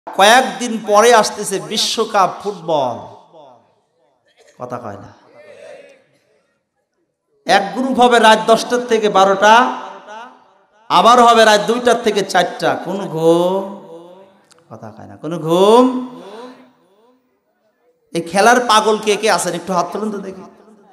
কয়েকদিন পরে আসতেছে বিশ্বকাপ ফুটবল, কথা কয় না। এক গ্রুপ হবে রাত 10টার থেকে 12টা, আবার হবে রাত 2টার থেকে 4টা। কোন ঘুম, কথা কয় না, কোন ঘুম। এই খেলার পাগল কে কে আছেন একটু হাত তুলুন তো দেখি।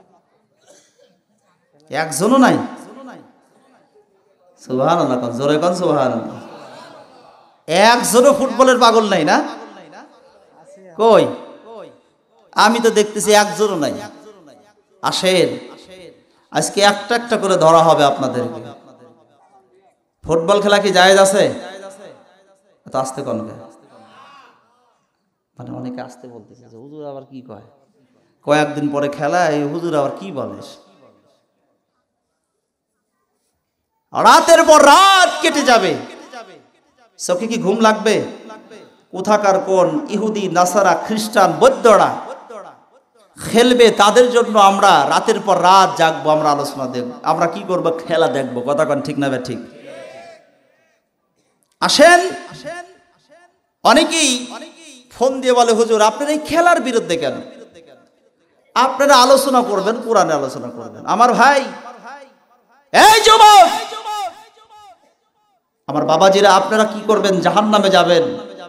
একজনও নাই। সুবহানাল্লাহ, জোরে কোন সুবহানাল্লাহ। একজনও ফুটবলের পাগল নাই না? কই, আমি তো দেখতেছি একজনও নাই। আসেন আজকে একটা একটা করে ধরা হবে আপনাদেরকে। ফুটবল খেলা কি জায়েজ আছে? তো আসতে কোন মানে অনেকে আসতে বলতেছে যে হুজুর আবার কি কয়, কয়েকদিন পরে খেলা, এই হুজুর আবার কি বলে। রাতের পর রাত কেটে যাবে, চোখে কি ঘুম লাগবে? কোথাকার কোন ইহুদি, নাসারা, খ্রিস্টান, বৌদ্ধরা খেলবে, তাদের জন্য আমরা রাতের পর রাত জাগবো, আমরা আলোচনা দেখবো, আমরা কি করব, খেলা দেখবো। কথা কোন ঠিক না বে ঠিক? আসেন, অনেকেই ফোন দিয়ে বলে হুজুর আপনারা এই খেলার বিরুদ্ধে কেন? আপনারা আলোচনা করবেন, কোরআনে আলোচনা করবেন। আমার ভাই, এই যুবক, আমার বাবাজিরা, আপনারা কি করবেন? জাহান্নামে যাবেন।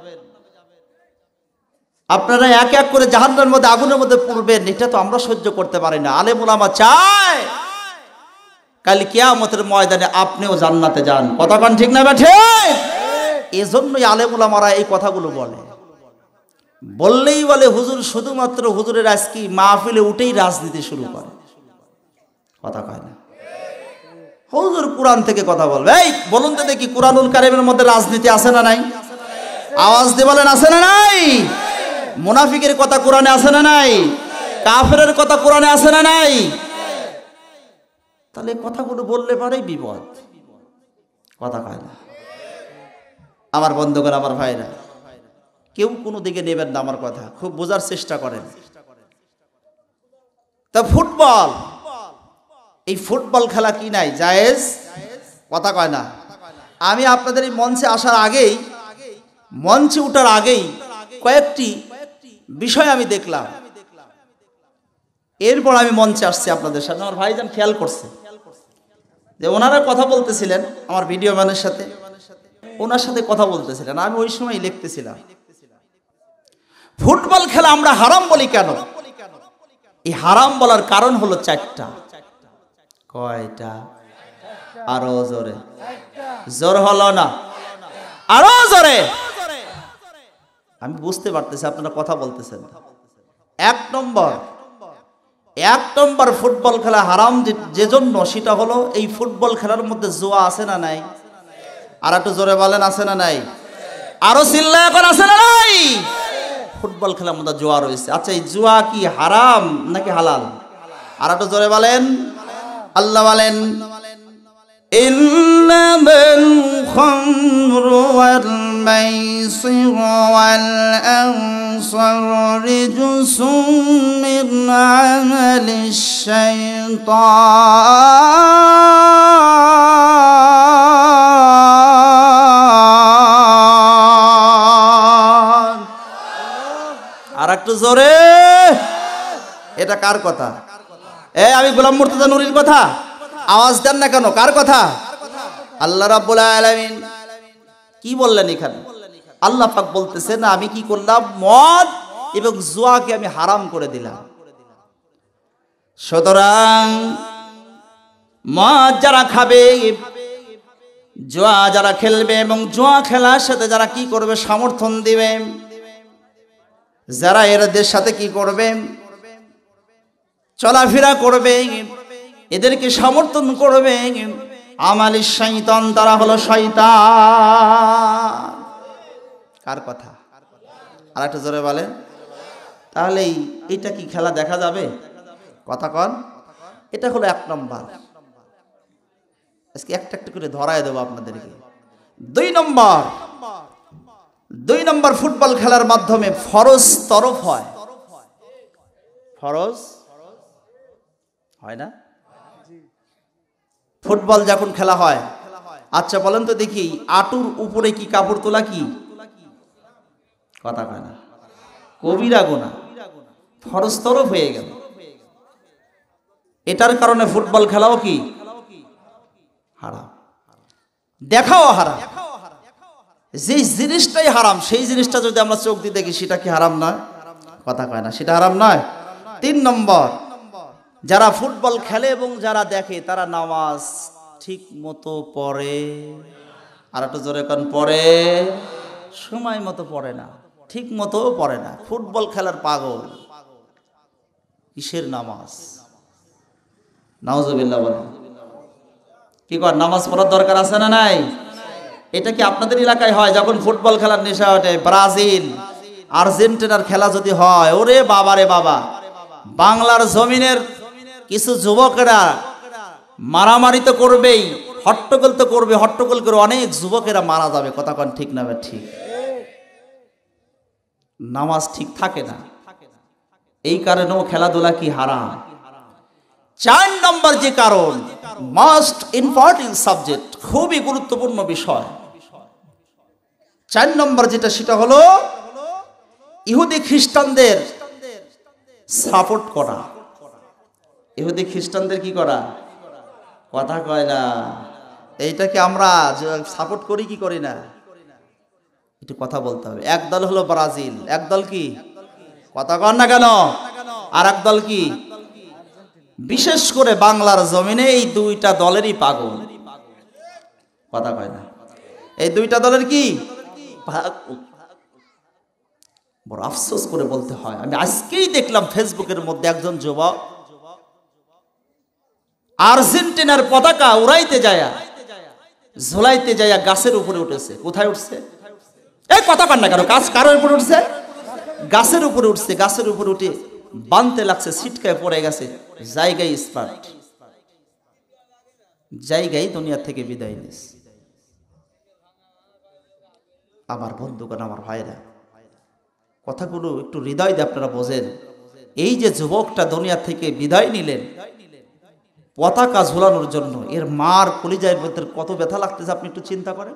আপনারা এক এক করে জাহান্নামের মধ্যে, আগুনের মধ্যে পড়বেন। এটা তো আমরা সহ্য করতে পারি না। আলেম ওলামা চায় কাল কিয়ামতের ময়দানে আপনিও জান্নাতে যান। কথা কোন ঠিক না ঠিক? এজন্যই আলেম ওলামারা এই কথাগুলো বলে। বললেই বলে হুজুর শুধুমাত্র হুজুরের আজকে মাহফিলে উঠেই রাজনীতি শুরু করে। কথা কয় না, হুজুর কোরআন থেকে কথা বলবে। এই বলুন তো দেখি, কুরআনুল কারীমের মধ্যে রাজনীতি আছে না নাই? আওয়াজ দিয়ে বলেন, আছে না নাই? মুনাফিকের কথা কোরআনে আছে না নাই? কাফেরের কথা কোরআনে আছে না নাই? তাহলে কথাগুলো বললে পারেই বিপদ। কথা কয় না। আমার বন্ধুগণ, আমার ভাইরা, কেউ কোনো দিকে নেবেন না আমার কথা, খুব বোঝার চেষ্টা করেন। তা ফুটবল, এই ফুটবল খেলা কি নাই জায়েজ? কথা কয় না। আমি আপনাদের এই মঞ্চে আসার আগেই, মঞ্চে উঠার আগেই কয়েকটি বিষয় আমি দেখলাম। এরপর আমি মঞ্চে আসছি আপনাদের সাথে। আমার ভাইজান খেয়াল করছে যে ওনারা কথা বলতেছিলেন আমার ভিডিও ম্যানের সাথে, ওনার সাথে কথা বলতেছিলেন, আমি ওই সময় লিখতেছিলাম ফুটবল খেলা আমরা হারাম বলি কেন? এই হারাম বলার কারণ হলো 4টা। কয়টা? আরো জোরে, জোর হলো না, আরো জোরে। আমি বুঝতে পারতেছি আপনারা কথা বলতেছেন। এক নম্বর ফুটবল খেলা হারাম যে জন্য, সেটা হলো এই ফুটবল খেলার মধ্যে জুয়া আছে না নাই? আর একটু জোরে বলেন, আছে না নাই? আরো চিল্লা এখন, আছে না নাই? ফুটবল খেলার মধ্যে জুয়া রয়েছে। আচ্ছা, এই জুয়া কি হারাম নাকি হালাল? আর একটু জোরে বলেন। আল্লাহ বলেন, ইন্নামাল খামরু ওয়াল মাইসিরু ওয়াল আনসারু রিজসুম মিন আমালিশ শাইতান। আর একটু জোরে। এটা কার কথা? আমি গোলাম মুর্তজা নূরীর কথা। আওয়াজ দেন না কেন? কার কথা? আল্লাহ রাব্বুল আলামিন কি বললেন এখানে? আল্লাহ পাক বলতেছেন, আমি কি করলাম? মদ এবং জুয়াকে আমি হারাম করে দিলাম। সুতরাং মদ যারা খাবে, জুয়া যারা খেলবে এবং জুয়া খেলার সাথে যারা কি করবে, সমর্থন দিবে, যারা এদের সাথে কি করবে, চলাফেরা করবে, এদেরকে সমর্থন করবে, আমালিশ শয়তান, তারা হলো শয়তান। কার কথা? আর একটু জোরে বলেন। তাহলে এটা কি খেলা দেখা যাবে? কথা কন। এটা হলো 1 নম্বর। আজকে একটা একটা করে ধরায় দেবো আপনাদেরকে। 2 নম্বর ফুটবল খেলার মাধ্যমে ফরজ তরফ হয়। ফরজ হয় না? ফুটবল যখন খেলা হয়, আচ্ছা বলেন তো দেখি, আঁটুর উপরে কি কাপড় তোলা কি? কথা কয় না, কবিরা গুনাহ, ফরজ তরফ হয়ে গেল। এটার কারণে ফুটবল খেলাও কি হারাম, দেখাও হারাম। যে জিনিসটাই হারাম সেই জিনিসটা যদি আমরা চোখ দিয়ে দেখি সেটা কি হারাম নয়? কথা কয় না, সেটা হারাম নয়। 3 নম্বর, যারা ফুটবল খেলে এবং যারা দেখে তারা নামাজ ঠিক মতো পড়ে, আর একটু জোরে কোন পড়ে, সময় মতো পড়ে না, ঠিক মতো পড়ে না। ফুটবল খেলার পাগল, কিসের নামাজ? নাউজুবিল্লাহ বলেন। কি কর, নামাজ পড়ার দরকার আছে না নাই? এটা কি আপনাদের এলাকায় হয় যখন ফুটবল খেলার নেশা ওঠে? ব্রাজিল আর্জেন্টিনার খেলা যদি হয়, ওরে বাবা রে বাবা, বাংলার জমিনের কিছু যুবকেরা মারামারি তো করবেই, হট্টগোল তো করবে, হট্টগোল করে অনেক যুবকেরা মারা যাবে। কথা কন ঠিক না? ঠিক। নামাজ ঠিক থাকে না, এই কারণেও খেলাধুলা কি হারাম। 4 নম্বর যে কারণ, মোস্ট ইম্পর্টেন্ট সাবজেক্ট, খুবই গুরুত্বপূর্ণ বিষয়। 4 নম্বর যেটা, সেটা হলো ইহুদি খ্রিস্টানদের সাপোর্ট করা। ইহুদি খ্রিস্টানদের কি করা? কথা কয় না। এইটাকে আমরা সাপোর্ট করি কি করি না? একটু কথা বলতে হবে। এক দল হলো ব্রাজিল, এক দল কি? কথা কন না কেন? আর এক দল কি? বিশেষ করে বাংলার জমিনে এই 2টা দলেরই পাগল। কথা কয় না, এই 2টা দলের কি বড় আফসোস করে বলতে হয়। আমি আজকেই দেখলাম ফেসবুকের মধ্যে একজন যুবক আর্জেন্টিনার পতাকা উড়াইতে যায়া, ঝোলাইতে যায়া গাছের উপরে উঠেছে। কোথায় উঠছে? এই কথা কন না কেন? কারোর উপরে উঠছে? গাছের উপরে উঠছে। গাছের উপরে উঠে বানতে লাগছে, ছিটকায় পড়ে গেছে, জায়গায় স্পার্ট, জায়গায় দুনিয়া থেকে বিদায় নিস। আমার বন্ধুগণ, আমার ভাইরা, কথাগুলো একটু হৃদয় দিয়ে আপনারা বোঝেন। এই যে যুবকটা দুনিয়া থেকে বিদায় নিলেন পতাকা ঝোলানোর জন্য, এর মার কলিজার মধ্যে কত ব্যথা লাগতেছে আপনি একটু চিন্তা করেন।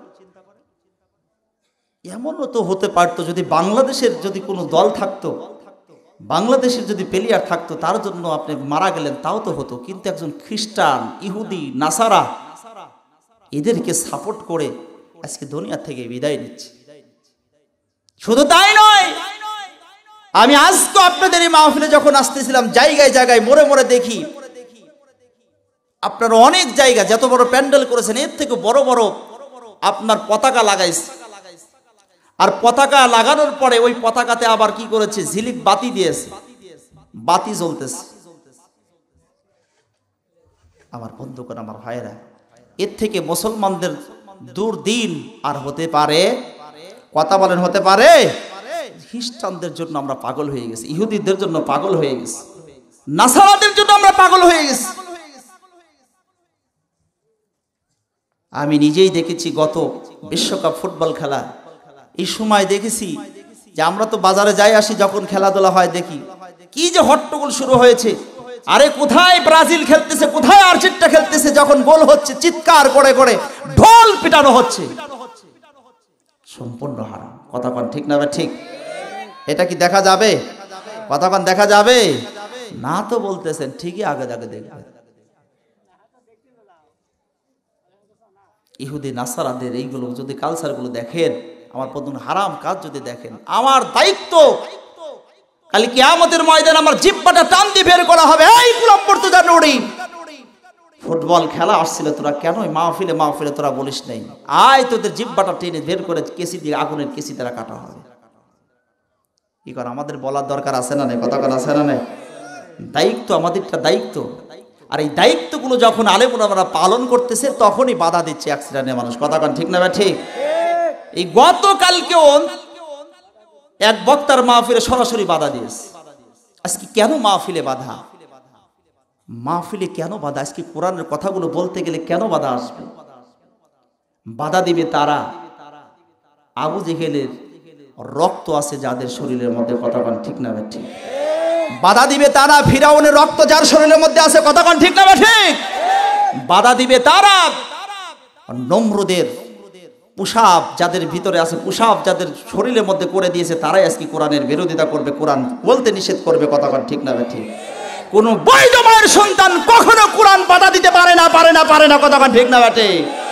এমনও তো হতে পারতো যদি বাংলাদেশের যদি কোনো দল থাকতো, বাংলাদেশের যদি প্লেয়ার থাকতো, তার জন্য আপনি মারা গেলেন, তাও তো হতো। কিন্তু একজন খ্রিস্টান, ইহুদি, নাসারা, এদেরকে সাপোর্ট করে আজকে দুনিয়া থেকে বিদায় নিচ্ছে। শুধু তাই নয়, আমি আজকে আপনাদের এই মাহফিলে যখন আসতেছিলাম, জায়গায় জায়গায় মোড়ে মোড়ে দেখি আপনারা অনেক জায়গা যত বড় প্যান্ডেল করেছেন, এর থেকে বড় বড় আপনার পতাকা লাগাইছে। আর পতাকা লাগানোর পরে ওই পতাকাতে আবার কি করেছে? ঝিলিক বাতি দিয়েছে, বাতি জ্বলতেছে। আমার বন্ধুগণ, আমার ভাইরা, এর থেকে মুসলমানদের দুর্দিন আর হতে পারে? কথা বলেন, হতে পারে? খ্রিস্টানদের জন্য আমরা পাগল হয়ে গেছি, ইহুদিদের জন্য পাগল হয়ে গেছি, নাসারাদের জন্য আমরা পাগল হয়ে গেছি। আমি নিজেই দেখেছি গত বিশ্বকাপ ফুটবল খেলা, এই সময় দেখেছি যে আমরা তো বাজারে যাই আসি, যখন খেলাধুলা হয় দেখি কি যে হট্টগোল শুরু হয়েছে। আরে কোথায় ব্রাজিল খেলতেছে, কোথায় আর্জেন্টিনা খেলতেছে, যখন গোল হচ্ছে চিৎকার করে করে ঢোল পিটানো হচ্ছে। সম্পূর্ণ হারাম। কথা কন ঠিক না? ঠিক। এটা কি দেখা যাবে? কথা কন দেখা যাবে না? তো বলতেছেন ঠিকই, আগে আগে দেখবেন। ইহুদি নাসারাদের এইগুলো যদি কালচারগুলো দেখেন, আমার প্রথম হারাম কাজ যদি দেখেন, আমার দায়িত্ব কাল কিয়ামতের ময়দানে আমার জিহ্বাটা টান দিয়ে বের করা হবে। এই কুলাম্বর তো জানুড়ি, ফুটবল খেলা আসছিল, তোরা কেন মাহফিলে মাহফিলে তোরা বলিস নাই? আয় তোদের জিহ্বাটা টেনে বের করে কেসি দিয়ে, আগুনের কেসি দ্বারা কাটা হবে। কি কর, আমাদের বলার দরকার আছে না? কথা কর আছে না? দায়িত্ব আমাদেরটা, দায়িত্ব। আর এই দায়িত্বগুলো যখন আলেমুলামারা পালন করতেছে, তখনই বাধা দিচ্ছে অ্যাক্সিডেন্টে মানুষ। কথা কন ঠিক না? ঠিক। এই গতকালকেও এক বক্তার মাহফিলে সরাসরি বাধা দিয়েছে। আজকে কেন মাহফিলে বাধা? মাহফিলে কেন বাধা? আজকে কোরআনের কথাগুলো বলতে গেলে কেন বাধা আসবে? বাধা দিবে তারা, আবু জেহেলের রক্ত আছে যাদের শরীরের মধ্যে। কথা কন ঠিক না? ঠিক। বাধা দিবে তারা, ফিরাউনের রক্ত যার শরীরের মধ্যে আছে। কথা কন ঠিক না? ঠিক। বাধা দিবে তারা, নমরুদের পুশাব যাদের ভিতরে আছে, পুশাব যাদের শরীরের মধ্যে করে দিয়েছে, তারাই আজকে কোরআনের বিরোধিতা করবে, কোরআন বলতে নিষেধ করবে। কথা কন ঠিক না ঠিক? কোন বৈধ মায়ের সন্তান কখনো কোরআন বাধা দিতে পারে না, পারে না, পারে না। কথা কন ঠিক না ঠিক?